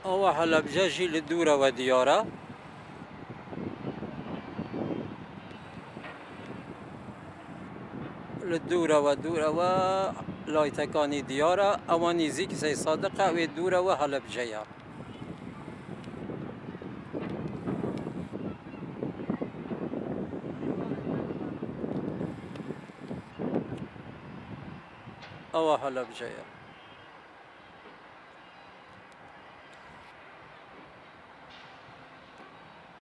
ئەوە هەڵەبجەژی لە دوورەوە دیارە لە دوورەوە لایتەکانی دیارە ئەوە نزیک سەی سادقە وێ دوورەوە هەڵەبجەیە ئەوە هەڵەبجەیە